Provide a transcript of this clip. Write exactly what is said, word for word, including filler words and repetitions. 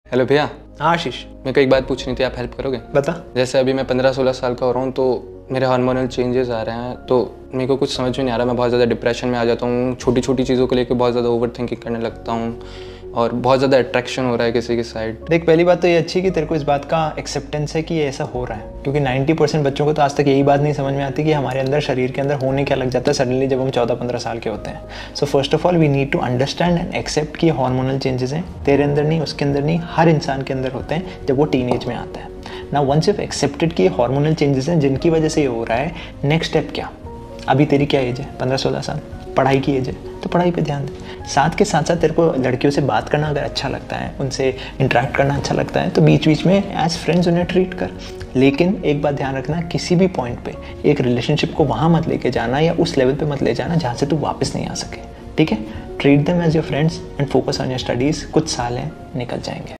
Hello भैया। हाँ आशीष, मेरे को एक बात पूछनी थी, आप हेल्प करोगे? बता। जैसे अभी मैं पंद्रह सोलह साल का हो रहा हूँ तो मेरे हार्मोनल चेंजेस आ रहे हैं, तो मेरे को कुछ समझ में नहीं आ रहा। मैं बहुत ज़्यादा डिप्रेशन में आ जाता हूँ, छोटी छोटी चीज़ों को लेकर बहुत ज़्यादा ओवर थिंकिंग करने लगता हूँ और बहुत ज़्यादा अट्रैक्शन हो रहा है किसी की साइड। देख, पहली बात तो ये अच्छी कि तेरे को इस बात का एक्सेप्टेंस है कि ये ऐसा हो रहा है, क्योंकि नब्बे परसेंट बच्चों को तो आज तक यही बात नहीं समझ में आती कि हमारे अंदर शरीर के अंदर होने क्या लग जाता है सडनली जब हम चौदह पंद्रह साल के होते हैं। So first of all we need to understand and accept कि हार्मोनल चेंजेस हैं, तेरे अंदर नहीं, उसके अंदर नहीं, हर इंसान के अंदर होते हैं जब वो टीनेज में आता है ना। वंस इफ एक्सेप्टेड कि हार्मोनल चेंजेस हैं जिनकी वजह से ये हो रहा है, नेक्स्ट स्टेप क्या? अभी तेरी क्या एज है? पंद्रह सोलह साल, पढ़ाई की एज है, तो पढ़ाई पे ध्यान दे। साथ के साथ साथ तेरे को लड़कियों से बात करना अगर अच्छा लगता है, उनसे इंटरेक्ट करना अच्छा लगता है, तो बीच बीच में एज फ्रेंड्स उन्हें ट्रीट कर। लेकिन एक बात ध्यान रखना, किसी भी पॉइंट पे एक रिलेशनशिप को वहाँ मत लेके जाना या उस लेवल पे मत ले जाना जहाँ से तू वापस नहीं आ सके। ठीक है? Treat them as your friends and focus on your studies. कुछ साल हैं, निकल जाएंगे।